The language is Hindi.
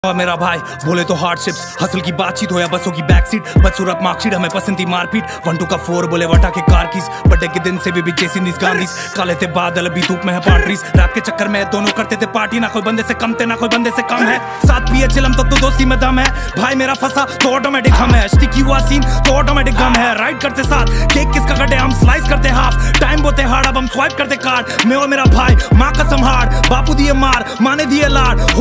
और मेरा भाई बोले तो हार्डशिप्स हसल की बातचीत हो या बसों की बैकसीट बदसूरत मार्कशीट हमें पसंद थी मारपीट 1 2 का 4 बोले वटा के कार कीज बर्थडे के दिन से भी चेसिंग दिस गांधीज काले थे बादल अभी धूप में है पार्टीज रैप के चक्कर में दोनों करते थे पार्टी ना कोई बंदे से कम थे ना कोई बंदे से कम है साथ पिए चिलम तो दोस्ती में दम है भाई मेरा फंसा तो ऑटोमेटिक हम है स्टिकी हुआ सीन तो ऑटोमेटिक गम है राइड करते साथ केक किसका कटे हम स्लाइस करते हाफ टाइम बोते हार्ड अब हम स्वाइप करते कार्ड मैं और मेरा भाई माँ कसम हार्ड बापू दिए मार माने दिए लाड